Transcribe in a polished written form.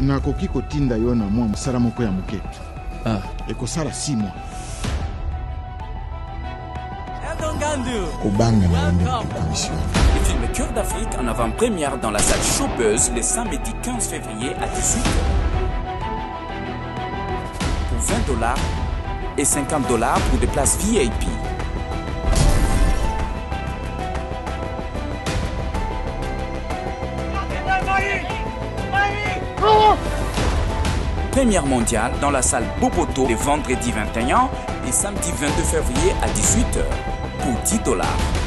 nakoki kotinda yo na mwa mosala moko ya moke. Ekosala 6 mois. Kobanga na yonde commission. Le film Cœur d'Afrique en avant-première dans la salle Showbuzz le samedi 15 février à 18h. Pour $20 et $50 pour des places VIP. Première mondiale dans la salle Boboto le vendredi 21 et samedi 22 février à 18h pour $10.